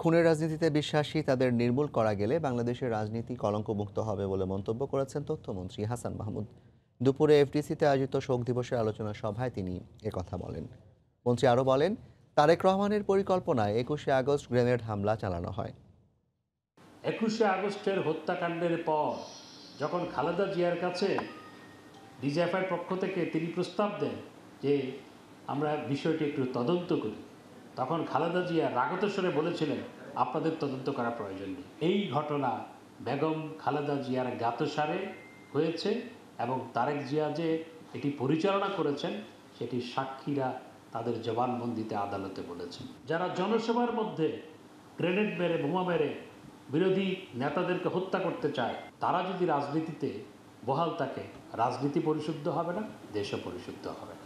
খুনের রাজনীতিতে বিশ্বাসী তাদের নির্মূল করা গেলে বাংলাদেশের রাজনীতি কলঙ্কমুক্ত হবে বলে মন্তব্য করেছেন তথ্যমন্ত্রী হাসান মাহমুদ। দুপুরে এফডিসিতে আয়োজিত শোক দিবসের আলোচনা সভায় তিনি একথা বলেন। মন্ত্রী আরও বলেন, তারেক রহমানের পরিকল্পনায় ২১শে আগস্ট গ্রেনেড হামলা চালানো হয়। ২১শে আগস্টের হত্যাকাণ্ডের পর যখন খালেদা জিয়ার কাছে ডিজিএফআইয়ের পক্ষ থেকে তিনি প্রস্তাব দেন যে আমরা বিষয়টি একটু তদন্ত করি, তখন খালেদা জিয়া রাগত স্বরে বলেছিলেন আপনাদের তদন্ত করা প্রয়োজন নেই। এই ঘটনা বেগম খালেদা জিয়ার জ্ঞাতসারে হয়েছে এবং তারেক জিয়া যে এটি পরিচালনা করেছেন সেটি সাক্ষীরা তাদের জবানবন্দিতে আদালতে বলেছেন। যারা জনসভার মধ্যে গ্রেনেড মেরে বোমা মেরে বিরোধী নেতাদেরকে হত্যা করতে চায়, তারা যদি রাজনীতিতে বহাল থাকে, রাজনীতি পরিশুদ্ধ হবে না, দেশও পরিশুদ্ধ হবে না।